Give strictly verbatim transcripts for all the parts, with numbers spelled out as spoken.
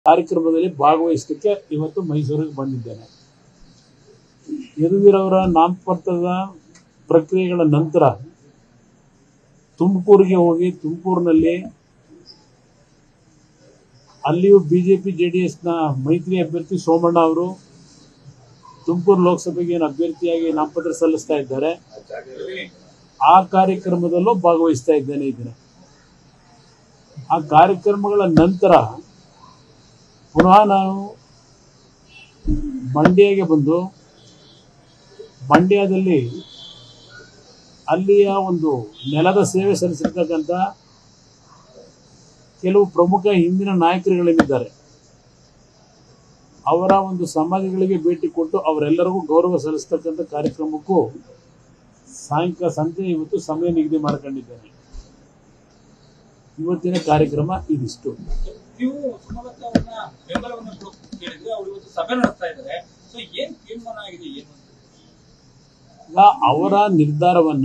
ಕಾರ್ಯಕ್ರಮದಲ್ಲಿ ಭಾಗವಹಿಸಲಿಕ್ಕೆ ಇವತ್ತು ಮೈಸೂರಿಗೆ ಬಂದಿದ್ದೇನೆ. ಯದುವೀರವರ ನಾಮಪತ್ರದ ಪ್ರಕ್ರಿಯೆಗಳ ನಂತರ ತುಮಕೂರಿಗೆ ಹೋಗಿ ತುಮಕೂರಿನಲ್ಲಿ ಅಲ್ಲಿಯೂ ಬಿಜೆಪಿ ಜೆಡಿಎಸ್ನ ಮೈತ್ರಿ ಅಭ್ಯರ್ಥಿ ಸೋಮಣ್ಣ ಅವರು ತುಮಕೂರು ಲೋಕಸಭೆಗೆ ಏನು ಅಭ್ಯರ್ಥಿಯಾಗಿ ನಾಮಪತ್ರ ಸಲ್ಲಿಸ್ತಾ ಇದ್ದಾರೆ. ಆ ಕಾರ್ಯಕ್ರಮದಲ್ಲೂ ಭಾಗವಹಿಸ್ತಾ ಇದ್ದೇನೆ. ಈ ದಿನ ಆ ಕಾರ್ಯಕ್ರಮಗಳ ನಂತರ ಪುನಃ ನಾನು ಮಂಡ್ಯಗೆ ಬಂದು ಮಂಡ್ಯದಲ್ಲಿ ಅಲ್ಲಿಯ ಒಂದು ನೆಲದ ಸೇವೆ ಸಲ್ಲಿಸಿರ್ತಕ್ಕಂಥ ಕೆಲವು ಪ್ರಮುಖ ಹಿಂದಿನ ನಾಯಕರುಗಳೇನಿದ್ದಾರೆ ಅವರ ಒಂದು ಸಮಾಧಿಗಳಿಗೆ ಭೇಟಿ ಕೊಟ್ಟು ಅವರೆಲ್ಲರಿಗೂ ಗೌರವ ಸಲ್ಲಿಸ್ತಕ್ಕಂಥ ಕಾರ್ಯಕ್ರಮಕ್ಕೂ ಸಾಯಂಕಾಲ ಸಂಜೆ ಇವತ್ತು ಸಮಯ ನಿಗದಿ ಮಾಡ್ಕೊಂಡಿದ್ದೇನೆ. ಇವತ್ತಿನ ಕಾರ್ಯಕ್ರಮ ಇದಿಷ್ಟು. ನೀವು ಸುಮಲತಾ ಅವರನ್ನ ಬೆಂಬಲವನ್ನು ಕೇಳಿದ್ರೆ ಅವರು ಇವತ್ತು ಸಭೆ ನಡೆಸ್ತಾ ಇದ್ದಾರೆ. ಸೊ ಏನು ತೀರ್ಮಾನ ಆಗಿದೆ ಏನು? ಅವರ ನಿರ್ಧಾರವನ್ನ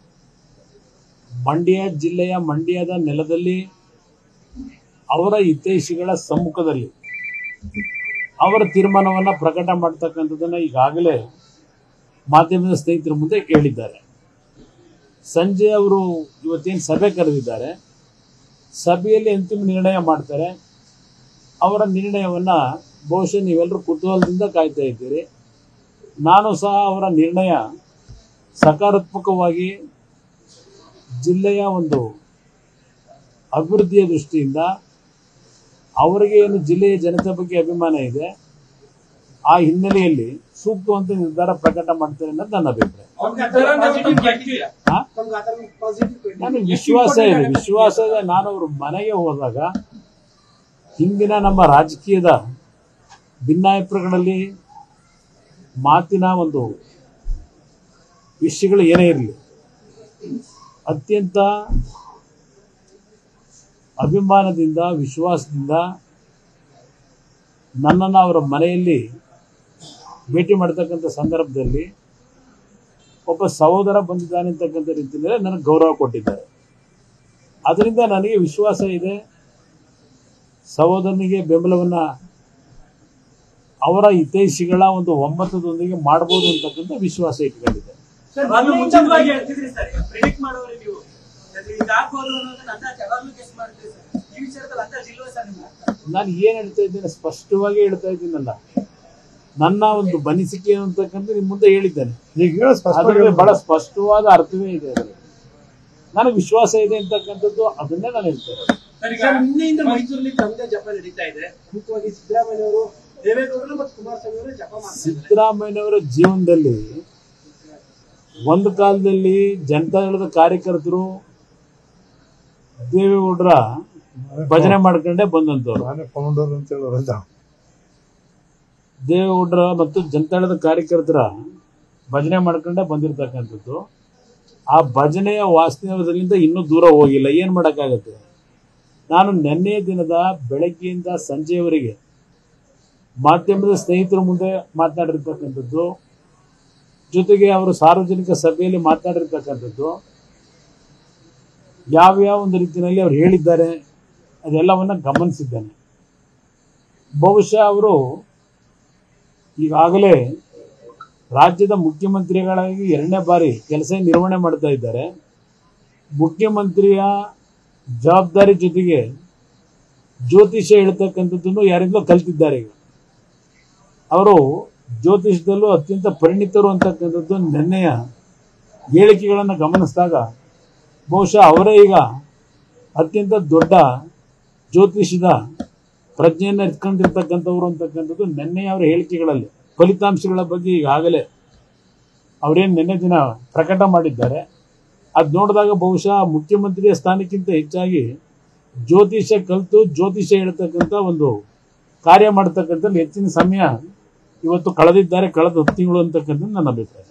ಮಂಡ್ಯ ಜಿಲ್ಲೆಯ ಮಂಡ್ಯದ ನೆಲದಲ್ಲಿ ಅವರ ಹಿತೈಷಿಗಳ ಸಮ್ಮುಖದಲ್ಲಿ ಅವರ ತೀರ್ಮಾನವನ್ನ ಪ್ರಕಟ ಮಾಡ್ತಕ್ಕಂಥದ್ದನ್ನ ಈಗಾಗಲೇ ಮಾಧ್ಯಮದ ಸ್ನೇಹಿತರ ಮುಂದೆ ಹೇಳಿದ್ದಾರೆ. ಸಂಜೆ ಅವರು ಇವತ್ತೇನು ಸಭೆ ಕರೆದಿದ್ದಾರೆ, ಸಭೆಯಲ್ಲಿ ಅಂತಿಮ ನಿರ್ಣಯ ಮಾಡ್ತಾರೆ. ಅವರ ನಿರ್ಣಯವನ್ನ ಬಹುಶಃ ನೀವೆಲ್ಲರೂ ಕುತೂಹಲದಿಂದ ಕಾಯ್ತಾ ಇದ್ದೀರಿ. ನಾನು ಸಹ ಅವರ ನಿರ್ಣಯ ಸಕಾರಾತ್ಮಕವಾಗಿ ಜಿಲ್ಲೆಯ ಒಂದು ಅಭಿವೃದ್ಧಿಯ ದೃಷ್ಟಿಯಿಂದ ಅವರಿಗೆ ಏನು ಜಿಲ್ಲೆಯ ಜನತೆ ಬಗ್ಗೆ ಅಭಿಮಾನ ಇದೆ ಆ ಹಿನ್ನೆಲೆಯಲ್ಲಿ ಸೂಕ್ತವಂತ ನಿರ್ಧಾರ ಪ್ರಕಟ ಮಾಡ್ತಾರೆ ಅನ್ನೋದು ನನ್ನ ಅಭಿಪ್ರಾಯ. ನನಗೆ ವಿಶ್ವಾಸ ಇದೆ ವಿಶ್ವಾಸ ಇದೆ ನಾನು ಅವ್ರ ಮನೆಗೆ ಹೋದಾಗ ಹಿಂದಿನ ನಮ್ಮ ರಾಜಕೀಯದ ಭಿನ್ನಾಭಿಪ್ರಾಯಗಳಲ್ಲಿ ಮಾತಿನ ಒಂದು ವಿಷಯಗಳು ಏನೇ ಇರಲಿ ಅತ್ಯಂತ ಅಭಿಮಾನದಿಂದ ವಿಶ್ವಾಸದಿಂದ ನನ್ನನ್ನು ಅವರ ಮನೆಯಲ್ಲಿ ಭೇಟಿ ಮಾಡ್ತಕ್ಕಂಥ ಸಂದರ್ಭದಲ್ಲಿ ಒಬ್ಬ ಸಹೋದರ ಬಂದಿದ್ದಾನೆ ಅಂತಕ್ಕಂಥ ರೀತಿಯಲ್ಲಿ ನನಗೆ ಗೌರವ ಕೊಟ್ಟಿದ್ದಾರೆ. ಅದರಿಂದ ನನಗೆ ವಿಶ್ವಾಸ ಇದೆ ಸಹೋದರನಿಗೆ ಬೆಂಬಲವನ್ನ ಅವರ ಹಿತೈಷಿಗಳ ಒಂದು ಒಮ್ಮತದೊಂದಿಗೆ ಮಾಡಬಹುದು ಅಂತಕ್ಕಂಥ ವಿಶ್ವಾಸ ಇಟ್ಕೊಂಡಿದೆ. ನಾನು ಏನ್ ಹೇಳ್ತಾ ಇದ್ದೇನೆ ಸ್ಪಷ್ಟವಾಗಿ ಹೇಳ್ತಾ ಇದ್ದೀನಲ್ಲ, ನನ್ನ ಒಂದು ಅನಿಸಿಕೆ ಅಂತಕ್ಕಂಥ ನಿಮ್ ಮುಂದೆ ಹೇಳಿದ್ದೇನೆ. ಬಹಳ ಸ್ಪಷ್ಟವಾದ ಅರ್ಥವೇ ಇದೆ ಅದರಲ್ಲಿ. ನನಗೆ ವಿಶ್ವಾಸ ಇದೆ ಅಂತಕ್ಕಂಥದ್ದು ಅದನ್ನೇ ನಾನು ಹೇಳ್ತೇನೆ. ನಿನ್ನೆಯಿಂದ ಮೈಸೂರಲ್ಲಿ ಕವಿತಾ ಜಪ ನಡೀತಾ ಇದೆ. ಮುಖ್ಯವಾಗಿ ಸಿದ್ದರಾಮಯ್ಯವರು ದೇವೇಗೌಡರು ಮತ್ತು ಕುಮಾರಸ್ವಾಮಿ ಅವರು ಜಪ ಮಾಡ್ತಾರೆ. ಸಿದ್ದರಾಮಯ್ಯನವರ ಜೀವನದಲ್ಲಿ ಒಂದು ಕಾಲದಲ್ಲಿ ಜನತಾದಳದ ಕಾರ್ಯಕರ್ತರು ದೇವೇಗೌಡರ ಭಜನೆ ಮಾಡ್ಕೊಂಡೇ ಬಂದಂತವ್ರು. ದೇವೇಗೌಡರ ಮತ್ತು ಜನತಾದಳದ ಕಾರ್ಯಕರ್ತರ ಭಜನೆ ಮಾಡ್ಕೊಂಡೇ ಬಂದಿರತಕ್ಕಂಥದ್ದು. ಆ ಭಜನೆಯ ವಾಸ್ತವ್ಯದಿಂದ ಇನ್ನೂ ದೂರ ಹೋಗಿಲ್ಲ. ಏನ್ ಮಾಡಕ್ಕಾಗತ್ತೆ? ನಾನು ನಿನ್ನೆ ದಿನದ ಬೆಳಗ್ಗೆಯಿಂದ ಸಂಜೆಯವರೆಗೆ ಮಾಧ್ಯಮದ ಸ್ನೇಹಿತರ ಮುಂದೆ ಮಾತನಾಡಿರ್ತಕ್ಕಂಥದ್ದು, ಜೊತೆಗೆ ಅವರು ಸಾರ್ವಜನಿಕ ಸಭೆಯಲ್ಲಿ ಮಾತನಾಡಿರ್ತಕ್ಕಂಥದ್ದು, ಯಾವ್ಯಾವ ಒಂದು ರೀತಿಯಲ್ಲಿ ಅವ್ರು ಹೇಳಿದ್ದಾರೆ ಅದೆಲ್ಲವನ್ನ ಗಮನಿಸಿದ್ದೇನೆ. ಬಹುಶಃ ಅವರು ಈಗಾಗಲೇ ರಾಜ್ಯದ ಮುಖ್ಯಮಂತ್ರಿಗಳಾಗಿ ಎರಡನೇ ಬಾರಿ ಕೆಲಸ ನಿರ್ವಹಣೆ ಮಾಡ್ತಾ ಇದ್ದಾರೆ. ಮುಖ್ಯಮಂತ್ರಿಯ ಜವಾಬ್ದಾರಿ ಜೊತೆಗೆ ಜ್ಯೋತಿಷ್ಯ ಹೇಳ್ತಕ್ಕಂಥದ್ದನ್ನು ಯಾರಿಂದಲೋ ಕಲ್ತಿದ್ದಾರೆ. ಈಗ ಅವರು ಜ್ಯೋತಿಷದಲ್ಲೂ ಅತ್ಯಂತ ಪರಿಣಿತರು ಅಂತಕ್ಕಂಥದ್ದು ನಿನ್ನೆಯ ಹೇಳಿಕೆಗಳನ್ನು ಗಮನಿಸಿದಾಗ ಬಹುಶಃ ಅವರೇ ಈಗ ಅತ್ಯಂತ ದೊಡ್ಡ ಜ್ಯೋತಿಷದ ಪ್ರಜ್ಞೆಯನ್ನು ಎತ್ಕೊಂಡಿರ್ತಕ್ಕಂಥವ್ರು ಅಂತಕ್ಕಂಥದ್ದು ನಿನ್ನೆಯ ಅವರ ಹೇಳಿಕೆಗಳಲ್ಲಿ ಫಲಿತಾಂಶಗಳ ಬಗ್ಗೆ ಈಗಾಗಲೇ ಅವರೇನು ನಿನ್ನೆ ದಿನ ಪ್ರಕಟ ಮಾಡಿದ್ದಾರೆ. ಅದು ನೋಡಿದಾಗ ಬಹುಶಃ ಮುಖ್ಯಮಂತ್ರಿಯ ಸ್ಥಾನಕ್ಕಿಂತ ಹೆಚ್ಚಾಗಿ ಜ್ಯೋತಿಷ್ಯ ಕಲಿತು ಜ್ಯೋತಿಷ್ಯ ಹೇಳ್ತಕ್ಕಂಥ ಒಂದು ಕಾರ್ಯ ಮಾಡ್ತಕ್ಕಂಥ ಹೆಚ್ಚಿನ ಸಮಯ ಇವತ್ತು ಕಳೆದಿದ್ದಾರೆ, ಕಳೆದ ಹತ್ತು ತಿಂಗಳು ಅಂತಕ್ಕಂಥದ್ದು ನನ್ನ ಅಭಿಪ್ರಾಯ.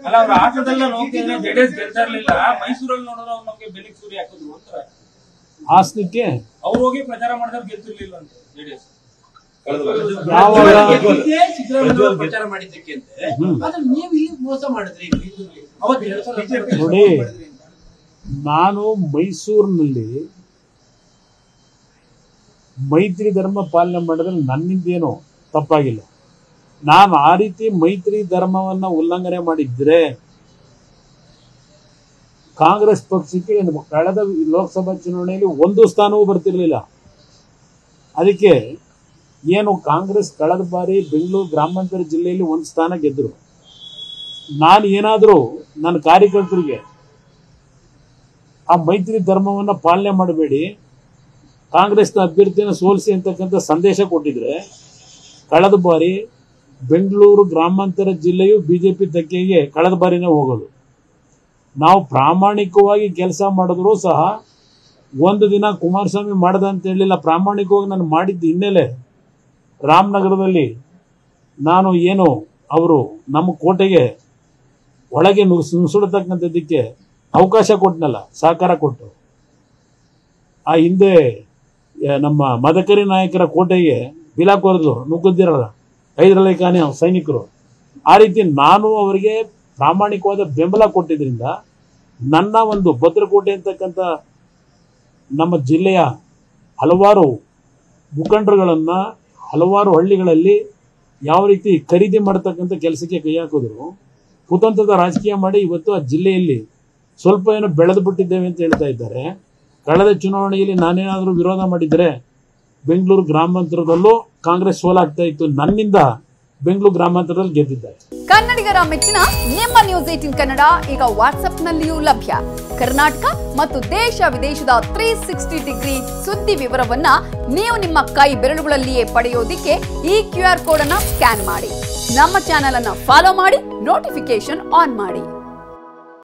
ಹಾಸನಕ್ಕೆ ಅವ್ರು ಹೋಗಿ ಪ್ರಚಾರ ಮಾಡಿದ್ರೆ ಗೆದ್ದಿರ್ಲಿಲ್ಲ ಅಂತ ಜೆಡಿಎಸ್ ಪ್ರಚಾರ ಮಾಡಿದ್ದಕ್ಕೆ ನೋಡಿ, ನಾನು ಮೈಸೂರಿನಲ್ಲಿ ಮೈತ್ರಿ ಧರ್ಮ ಪಾಲನೆ ಮಾಡಿದ್ರೆ ನನ್ನಿಂದೇನು ತಪ್ಪಾಗಿಲ್ಲ. ನಾನು ಆ ರೀತಿ ಮೈತ್ರಿ ಧರ್ಮವನ್ನು ಉಲ್ಲಂಘನೆ ಮಾಡಿದ್ರೆ ಕಾಂಗ್ರೆಸ್ ಪಕ್ಷಕ್ಕೆ ಕಳೆದ ಲೋಕಸಭಾ ಚುನಾವಣೆಯಲ್ಲಿ ಒಂದು ಸ್ಥಾನವೂ ಬರ್ತಿರ್ಲಿಲ್ಲ. ಅದಕ್ಕೆ ಏನು ಕಾಂಗ್ರೆಸ್ ಕಳೆದ ಬಾರಿ ಬೆಂಗಳೂರು ಗ್ರಾಮಾಂತರ ಜಿಲ್ಲೆಯಲ್ಲಿ ಒಂದು ಸ್ಥಾನ ಗೆದ್ದರು. ನಾನು ಏನಾದರೂ ನನ್ನ ಕಾರ್ಯಕರ್ತರಿಗೆ ಆ ಮೈತ್ರಿ ಧರ್ಮವನ್ನು ಪಾಲನೆ ಮಾಡಬೇಡಿ, ಕಾಂಗ್ರೆಸ್ನ ಅಭ್ಯರ್ಥಿಯನ್ನು ಸೋಲಿಸಿ ಅಂತಕ್ಕಂಥ ಸಂದೇಶ ಕೊಟ್ಟಿದ್ರೆ ಕಳೆದ ಬಾರಿ ಬೆಂಗಳೂರು ಗ್ರಾಮಾಂತರ ಜಿಲ್ಲೆಯು ಬಿಜೆಪಿ ತೆಕ್ಕೆಗೆ ಕಳೆದ ಬಾರಿನೇ ಹೋಗೋದು. ನಾವು ಪ್ರಾಮಾಣಿಕವಾಗಿ ಕೆಲಸ ಮಾಡಿದ್ರು ಸಹ ಒಂದು ದಿನ ಕುಮಾರಸ್ವಾಮಿ ಮಾಡ್ದ ಅಂತ ಹೇಳಿಲ್ಲ. ಪ್ರಾಮಾಣಿಕವಾಗಿ ನಾನು ಮಾಡಿದ್ದ ಹಿನ್ನೆಲೆ ರಾಮನಗರದಲ್ಲಿ ನಾನು ಏನು ಅವರು ನಮ್ಮ ಕೋಟೆಗೆ ಒಳಗೆ ನುಸುಡತಕ್ಕಂಥದ್ದಕ್ಕೆ ಅವಕಾಶ ಕೊಟ್ಟನಲ್ಲ, ಸಹಕಾರ ಕೊಟ್ಟು ಆ ಹಿಂದೆ ನಮ್ಮ ಮದಕರಿ ನಾಯಕರ ಕೋಟೆಗೆ ಬಿಲಾ ಕೊರೆದು ನುಗ್ಗಿದ್ದಿರಲ್ಲ ಹೈದರಾಲಿ ಖಾನ್ ಸೈನಿಕರು, ಆ ರೀತಿ ನಾನು ಅವರಿಗೆ ಪ್ರಾಮಾಣಿಕವಾದ ಬೆಂಬಲ ಕೊಟ್ಟಿದ್ದರಿಂದ ನನ್ನ ಒಂದು ಭದ್ರಕೋಟೆ ಅಂತಕ್ಕಂಥ ನಮ್ಮ ಜಿಲ್ಲೆಯ ಹಲವಾರು ಮುಖಂಡರುಗಳನ್ನು ಹಲವಾರು ಹಳ್ಳಿಗಳಲ್ಲಿ ಯಾವ ರೀತಿ ಖರೀದಿ ಮಾಡತಕ್ಕಂಥ ಕೆಲಸಕ್ಕೆ ಕೈ ಹಾಕಿದ್ರು, ಕುತಂತ್ರದ ರಾಜಕೀಯ ಮಾಡಿ ಇವತ್ತು ಆ ಜಿಲ್ಲೆಯಲ್ಲಿ ಸ್ವಲ್ಪ ಏನೋ ಬೆಳೆದು ಬಿಟ್ಟಿದ್ದೇವೆ ಅಂತ ಹೇಳ್ತಾ ಇದ್ದಾರೆ. ಕಳೆದ ಚುನಾವಣೆಯಲ್ಲಿ ನಾನೇನಾದರೂ ವಿರೋಧ ಮಾಡಿದರೆ ಬೆಂಗಳೂರು ಗ್ರಾಮಾಂತರದಲ್ಲೂ ಕಾಂಗ್ರೆಸ್ ಸೋಲಾಗ್ತಾ ಇತ್ತು. ನನ್ನಿಂದ ಬೆಂಗಳೂರು ಗ್ರಾಮಾಂತರದಲ್ಲಿ ಗೆದ್ದಿದ್ದಾರೆ. ಕನ್ನಡಿಗರ ಮೆಚ್ಚಿನ ನಿಮ್ಮ ನ್ಯೂಸ್ ಏಟೀನ್ ಕನ್ನಡ ಈಗ ವಾಟ್ಸ್ಆಪ್ನಲ್ಲಿಯೂ ಲಭ್ಯ. ಕರ್ನಾಟಕ ಮತ್ತು ದೇಶ ವಿದೇಶದ ತ್ರೀ ಸಿಕ್ಸ್ಟಿ ಡಿಗ್ರಿ ಸುದ್ದಿ ವಿವರವನ್ನ ನೀವು ನಿಮ್ಮ ಕೈ ಬೆರಳುಗಳಲ್ಲಿಯೇ ಪಡೆಯೋದಿಕ್ಕೆ ಈ ಕ್ಯೂ ಆರ್ ಕೋಡ್ ಅನ್ನ ಸ್ಕ್ಯಾನ್ ಮಾಡಿ. ನಮ್ಮ ಚಾನೆಲ್ ಅನ್ನ ಫಾಲೋ ಮಾಡಿ, ನೋಟಿಫಿಕೇಶನ್ ಆನ್ ಮಾಡಿ.